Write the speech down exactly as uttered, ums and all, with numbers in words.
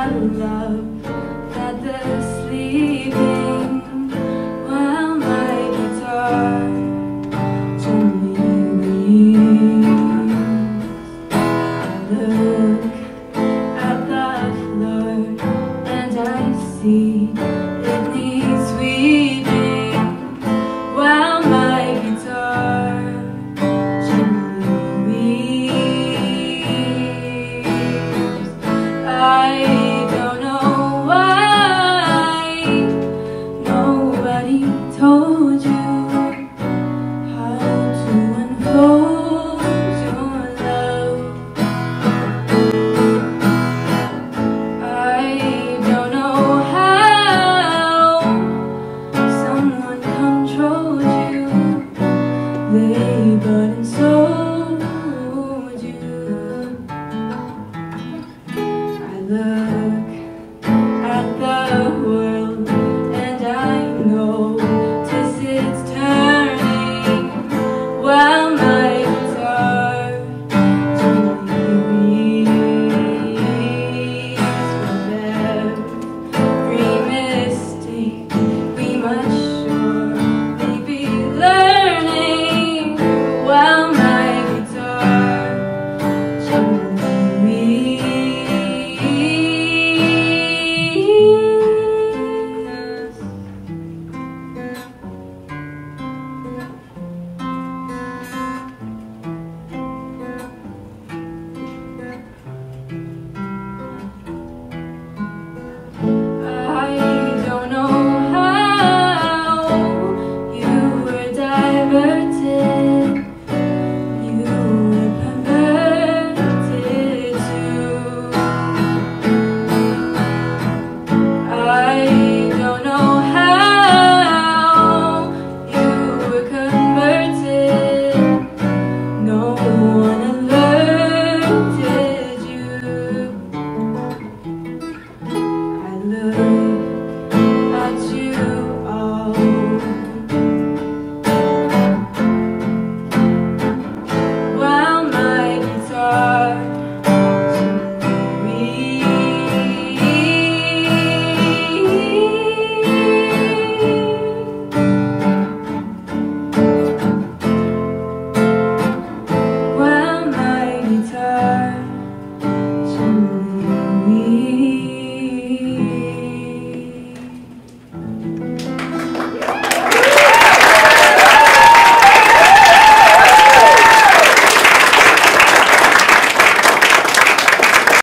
I love that they're sleeping while my guitar gently weeps. I look at the floor and I see it needs sweeping while my guitar gently weeps. I don't know why nobody told you how to unfold your love. I don't know how someone controlled you. They bought and sold you. I love